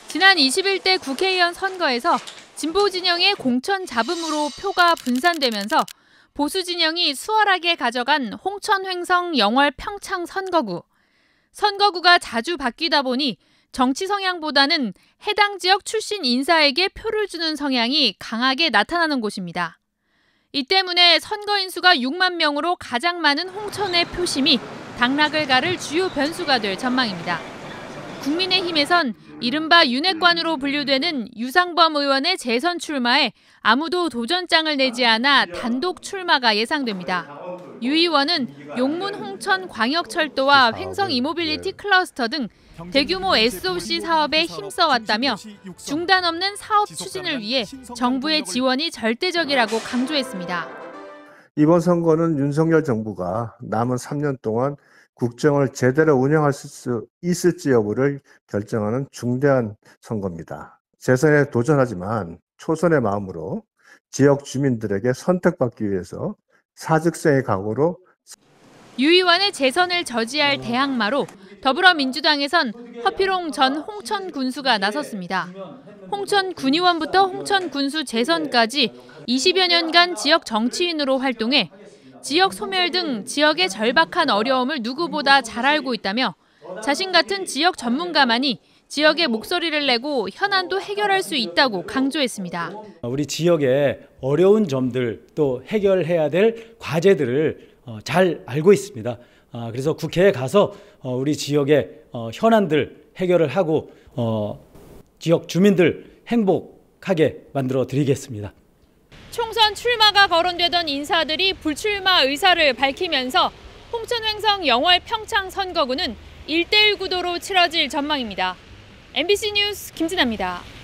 지난 21대 국회의원 선거에서 진보 진영의 공천 잡음으로 표가 분산되면서 보수 진영이 수월하게 가져간 홍천, 횡성, 영월, 평창 선거구. 선거구가 자주 바뀌다 보니 정치 성향보다는 해당 지역 출신 인사에게 표를 주는 성향이 강하게 나타나는 곳입니다. 이 때문에 선거인 수가 6만 명으로 가장 많은 홍천의 표심이 당락을 가를 주요 변수가 될 전망입니다. 국민의힘에선 이른바 윤핵관으로 분류되는 유상범 의원의 재선 출마에 아무도 도전장을 내지 않아 단독 출마가 예상됩니다. 유 의원은 용문 홍천 광역철도와 횡성 이모빌리티 클러스터 등 대규모 SOC 사업에 힘써왔다며 중단 없는 사업 추진을 위해 정부의 지원이 절대적이라고 강조했습니다. 이번 선거는 윤석열 정부가 남은 3년 동안 국정을 제대로 운영할 수 있을지 여부를 결정하는 중대한 선거입니다. 재선에 도전하지만 초선의 마음으로 지역 주민들에게 선택받기 위해서 사직생의 각오로 유 의원의 재선을 저지할 대항마로 더불어민주당에선 허필홍 전 홍천 군수가 나섰습니다. 홍천 군의원부터 홍천 군수 재선까지 20여 년간 지역 정치인으로 활동해 지역 소멸 등 지역의 절박한 어려움을 누구보다 잘 알고 있다며 자신 같은 지역 전문가만이 지역의 목소리를 내고 현안도 해결할 수 있다고 강조했습니다. 우리 지역의 어려운 점들 또 해결해야 될 과제들을 잘 알고 있습니다. 그래서 국회에 가서 우리 지역의 현안들 해결을 하고 지역 주민들 행복하게 만들어 드리겠습니다. 총선 출마가 거론되던 인사들이 불출마 의사를 밝히면서 홍천, 횡성, 영월, 평창 선거구는 1대1 구도로 치러질 전망입니다. MBC 뉴스 김진아입니다.